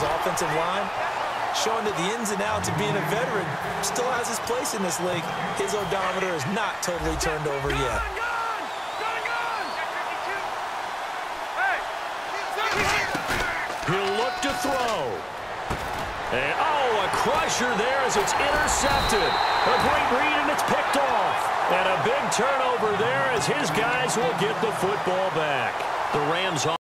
offensive line, showing that the ins and outs of being a veteran still has his place in this league. His odometer is not totally turned over yet. He'll look to throw. And, oh, a crusher there as it's intercepted. A great read, and it's picked off. And a big turnover there as his guys will get the football back. The Rams